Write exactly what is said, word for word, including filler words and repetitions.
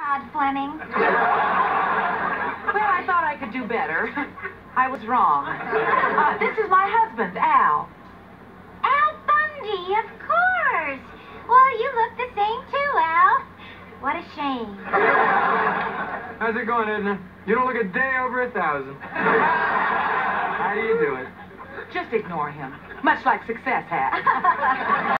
Todd Fleming. Well, I thought I could do better. I was wrong. Uh, this is my husband, Al. Al Bundy, of course. Well, you look the same too, Al. What a shame. How's it going, Edna? You don't look a day over a thousand. How do you do it? Just ignore him, much like success has.